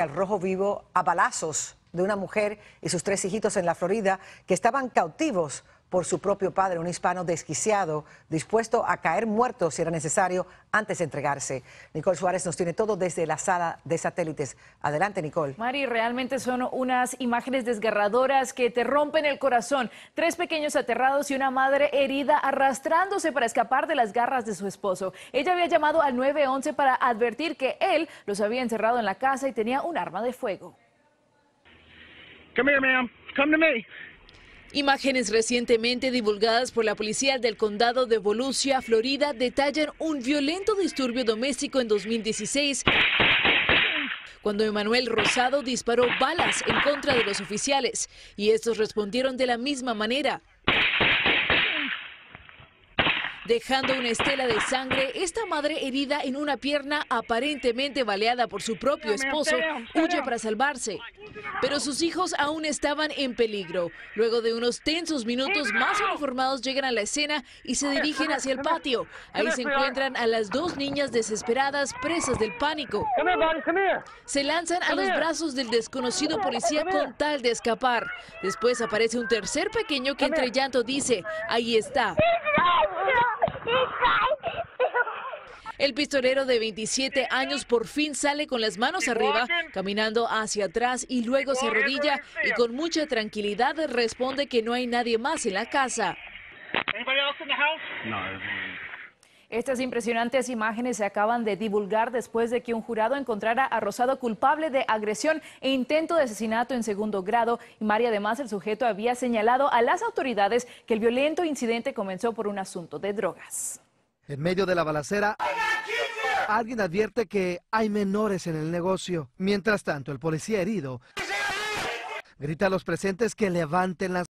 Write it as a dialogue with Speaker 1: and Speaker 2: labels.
Speaker 1: Al rojo vivo a balazos de una mujer y sus 3 hijitos en la Florida que estaban cautivos por su propio padre, un hispano desquiciado, dispuesto a caer muerto si era necesario antes de entregarse. Nicole Suárez nos tiene todo desde la sala de satélites. Adelante, Nicole.
Speaker 2: Mari, realmente son unas imágenes desgarradoras que te rompen el corazón. 3 pequeños aterrados y una madre herida arrastrándose para escapar de las garras de su esposo. Ella había llamado al 911 para advertir que él los había encerrado en la casa y tenía un arma de fuego.
Speaker 3: Come here, ma'am. Come to me.
Speaker 4: Imágenes recientemente divulgadas por la policía del condado de Volusia, Florida, detallan un violento disturbio doméstico en 2016, cuando Emanuel Rosado disparó balas en contra de los oficiales, y estos respondieron de la misma manera, dejando una estela de sangre. Esta madre, herida en una pierna, aparentemente baleada por su propio esposo, huye para salvarse. Pero sus hijos aún estaban en peligro. Luego de unos tensos minutos, más uniformados llegan a la escena y se dirigen hacia el patio. Ahí se encuentran a las 2 niñas desesperadas, presas del pánico. Se lanzan a los brazos del desconocido policía con tal de escapar. Después aparece un tercer pequeño que entre llanto dice: "Ahí está". El pistolero de 27 años por fin sale con las manos arriba, caminando hacia atrás y luego se arrodilla y con mucha tranquilidad responde que no hay nadie más en la casa.
Speaker 2: Estas impresionantes imágenes se acaban de divulgar después de que un jurado encontrara a Rosado culpable de agresión e intento de asesinato en segundo grado. Y Mari, además, el sujeto había señalado a las autoridades que el violento incidente comenzó por un asunto de drogas.
Speaker 5: En medio de la balacera, alguien advierte que hay menores en el negocio. Mientras tanto, el policía herido grita a los presentes que levanten las